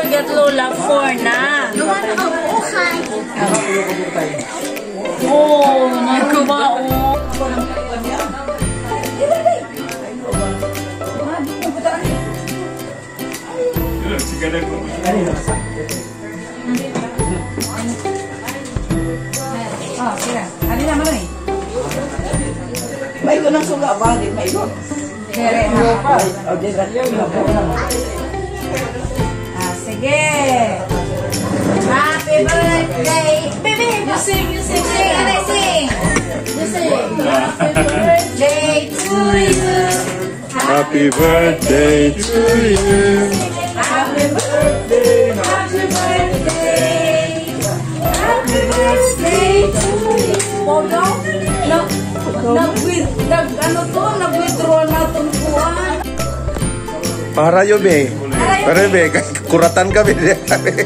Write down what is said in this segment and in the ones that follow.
forget Lola, 4 na. Oh, nagkaba, oh. Oh, sila. Ano naman eh? May ko nang suga ba? Di may ko. Dire. Sige. Happy birthday. Baby, you sing. You sing. And I sing. You sing. Happy birthday to you. Happy birthday to you. Happy birthday. Happy birthday. Happy birthday to you. Pogo? Nag-withdraw na itong kuwan. Para yun eh. Para yun eh. Kuratan kami. Again,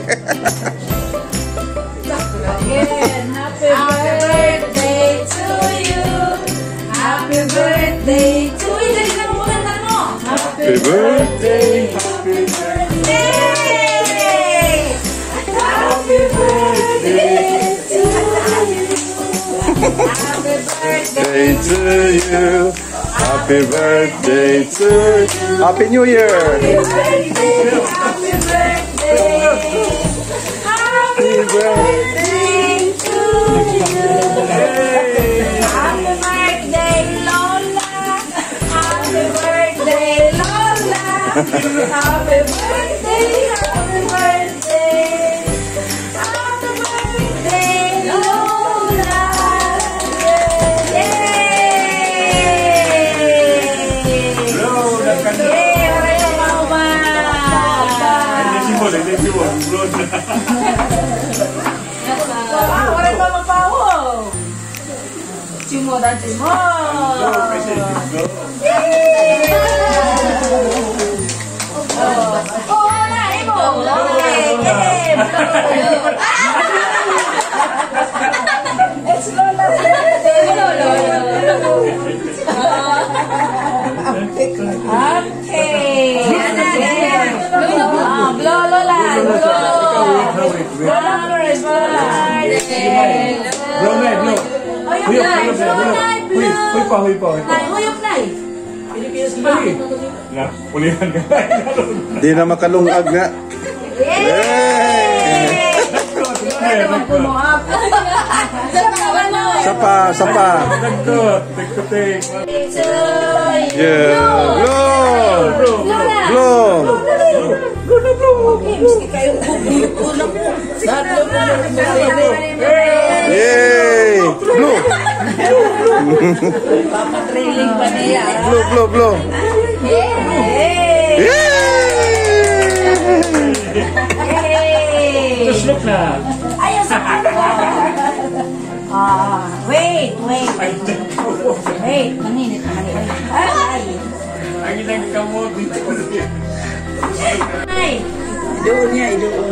happy birthday to you. Happy birthday to you. Dali na mo kanta mo. Happy birthday. Happy birthday. Happy birthday to you. Happy birthday to you. Happy birthday to you. Happy New Year. Happy birthday. Happy birthday. Happy birthday to you. Happy birthday, Lola. Happy birthday, Lola. Happy birthday, happy birthday. Happy birthday, Lola. Yay! Orang pa magpawo. Cimo dan cimo. Oh, na ibo. It's Lola. Okay. Blow Lola. Di na makalungag nga. Sapa. Yeah. Blow. Yay! Blow. Blow. Yay! Just look na. Wait. Maninit. Ang ilang kamot dito. Ay. Doon niya, doon.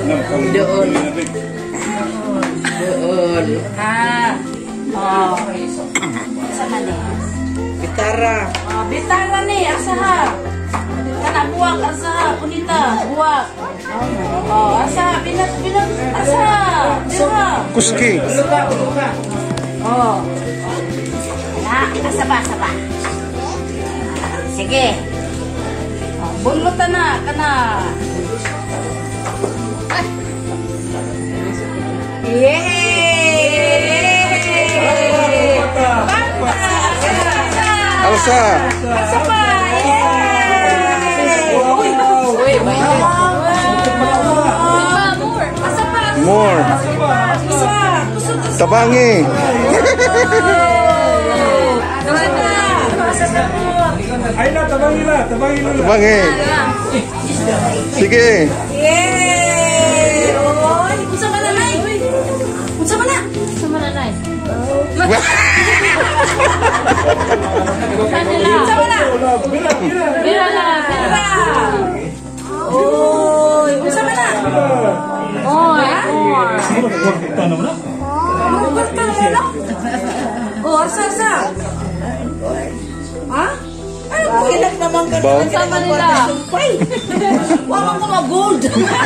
Sama ni. Gitara. Bitara ni, asaha. Kana buwak, asaha. Punita, buwak. Asaha, asaha. Dira. Kuski. Asaba. Sige. Bunlutan na, kana. Yay! Alsa. Asaba! Yay! More. Tabangi. Ay na, tabangin na. Tabangi. Sige. Yay! Oy, unsa man na nay? Unsa man na? Bira na. Oy, unsa man na? Oh, asa? Ha? Ano po ilag naman? Bawang ka Bawang. naman Sama nila. sumpay. Bawang ko mag-gold.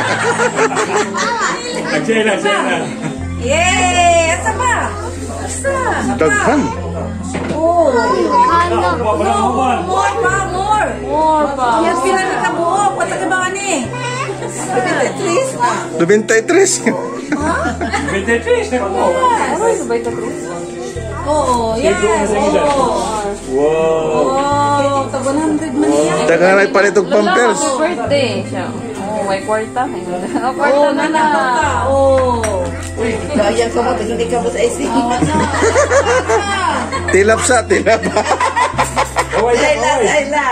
Nagsela, nagsela. Yay! Asa ba? Asa? Daghan. Oh. Hanap. More pa, more. More pa. Yan pila na kabuok. Patag ba ni? 23 na. 23. 23, na mo. Ano yung sabay ka, Chris? Oo, yes. Oo. Wow. Oh, tag 100 man yan. Daghan ay panitog pampers. Happy birthday siya. Oh, may kwarta. Oh, Kwarta na na. nanaka. Oh. Kaya ka mo, hindi ka mo sa IC. Tilap sa, tilap. Ayla, ayla.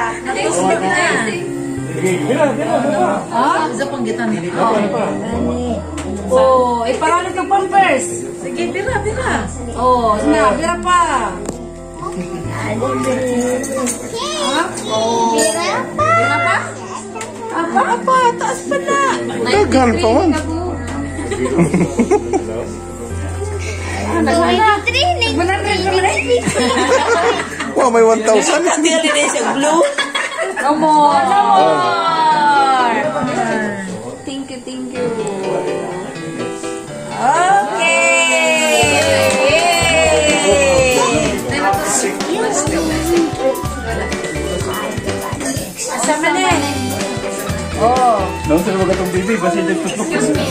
Bila, bila, bila. Ah, isa pang gitan ni. Oh, iparalo ng pampers. Sige, bira, bira. Oh, na, bira pa. Ha? Oh. Bira pa? Apa, taas pa na. Daghan pa man. Wow, may 1,000. Tingnan din siya blue. No more. No more. Thank you, thank you. Asa man eh? Oh. Nung sa mga katong bibi, basta yung tutok. Excuse me.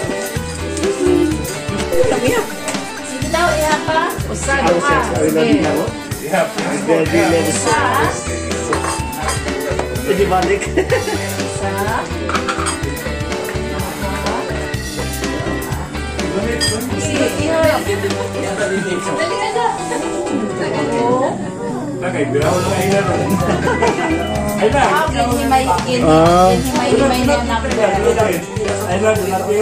Sige daw, iha pa. Usado ka. Sige. Yeah. Hindi balik. Isa. Sige, iha. Nakay, biraw na kayo na ron. Ay na. Himay-himay na anak ko. Ay na, natin.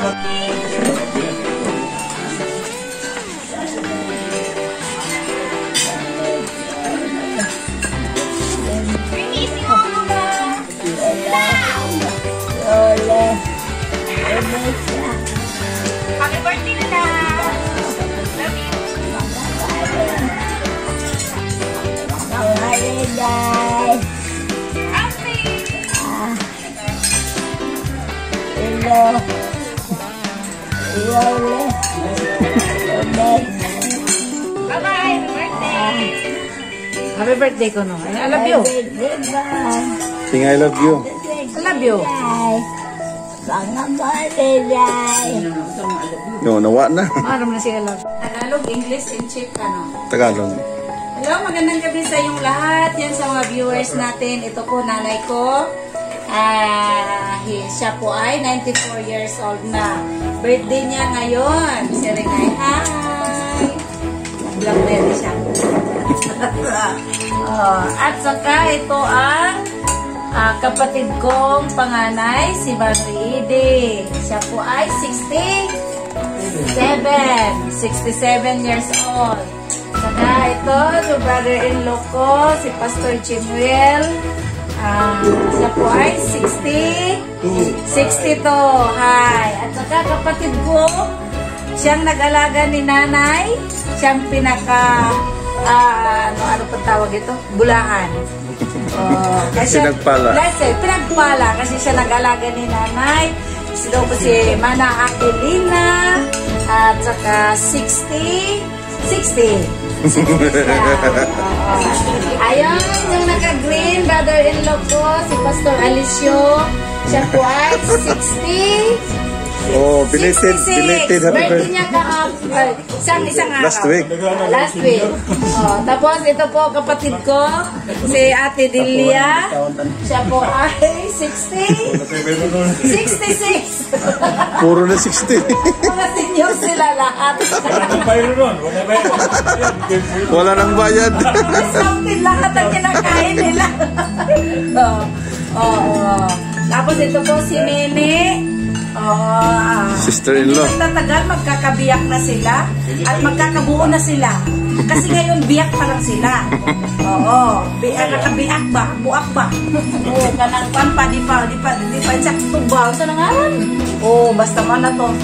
Happy birthday na. Love you. Bye-bye. Happy birthday ko no. I love you. Sing I love you. I love you. No, nawa na. Aram na siya love. Tagalog, English, and Czech ano. Tagalog. Hello, magandang gabi sa inyong lahat. Yan sa mga viewers natin. Ito po, nanay ko. Siya po ay 94 years old na. Birthday niya ngayon. Si Renay, hi! Vlog na siya. At saka ito ang kapatid kong panganay, si Marie. Siya po ay 67 years old. Saka ito, yung brother-in-law ko, si Pastor Chimuel. Siya po ay 62. Hi. At saka kapatid ko, siyang nag-alaga ni nanay. Siyang pinaka, ano pa tawag ito? Bulahan. Kasi Pinagpala. Pinagpala kasi siya nag-alaga ni nanay. Si daw po si Mana Aquilina. At saka 60. Ayun, yung naka-green, brother-in-law ko, si Pastor Alicio. Siya po ay 60. Oh, belated happy Birthday birthday. niya isang araw. Last week. Last week. Tapos ito po kapatid ko, si Ate Delia. Siya po ay 66. Puro na 60. Mga senior sila lahat. Walang bayro ron. Walang bayro. Wala nang bayad. Something lahat ang kinakain nila. Tapos ito po si Nene. Sister-in-law. Hindi nagtatagal, magkakabiyak na sila at magkakabuo na sila. Kasi ngayon, biyak pa lang sila. Oo. Nakabiyak ba? Buak ba? Oo, kanang pan pa, di pa siya tubaw. Sa nangalan? Oo, basta man na to.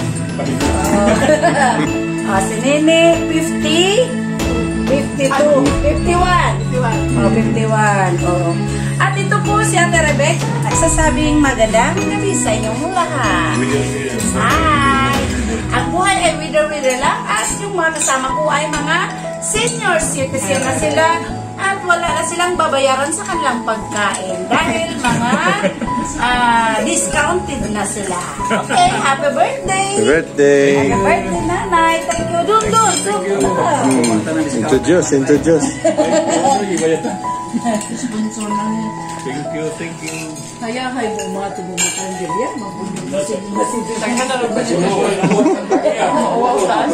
Si Nene, 50. 52. 51. 51. Oh, 51. Oo. At ito po si Ate Rebek nagsasabing magandang gabi sa inyong lahat. Hi! Ang buhay ay wither-wither lang at yung mga kasama ko ay mga senior citizen na sila at wala na silang babayaran sa kanilang pagkain dahil mga discounted na sila. Okay, happy birthday! Happy birthday! Happy birthday, nanay! Thank you! Dun! Introduce. Sponsor na niya. Thank you. Kaya kayo bumato bumatan dyan yan. Mabulit. Tagka na lang ba siya? Wow, saan?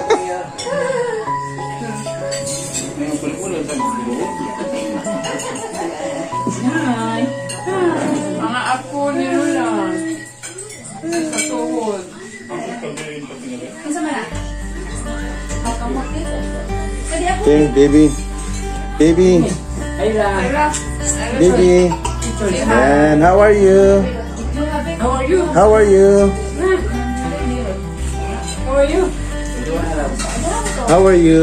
Hi. Mga ako ni Lula. Sa tuhod. Ano sa mana? Ang kamot dito. Pwede ako. Okay, baby. Baby. And how are you? How are you? How are you? How are you? How are you?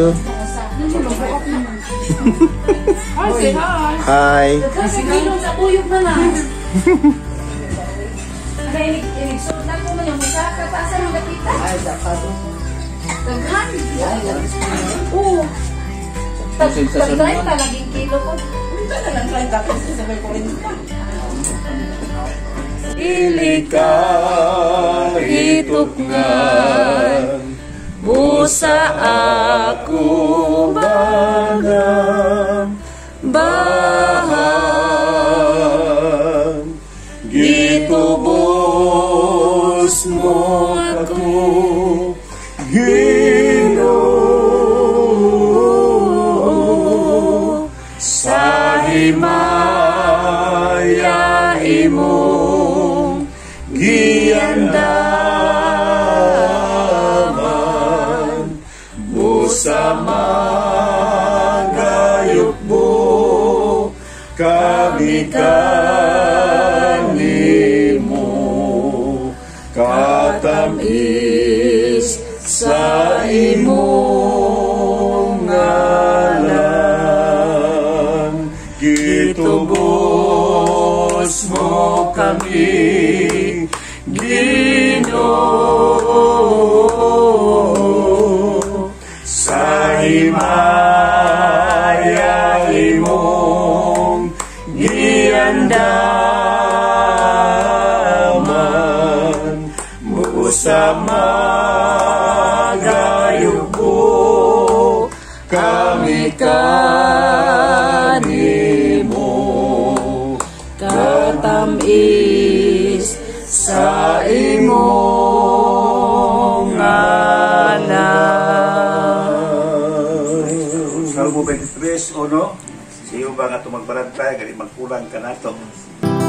Hi, say hi. Hi. Kasi kilong sa uyog na lang. Inig-sod na ko man yung musaka. Paasan ang gatita? Ay, dakado. Daghan? Oo. Tag-drive ka, laging kilo ko. Punta na lang drive ka kasi sa may kurinta. Ilika itukngan busa aku bahan gitubos mo ako Ginoo sa himaya imong giandaman busa magayok mo kami kanimo katamis sa imong ngalan gitubos mo kami Ginoo sa himaya imong giandaman busa magayog ko kami kanimo katamis sa imong ngalan. Salmo 23, 1. Siyo ba nga ito magbarantay, galing magkulang ka na ito.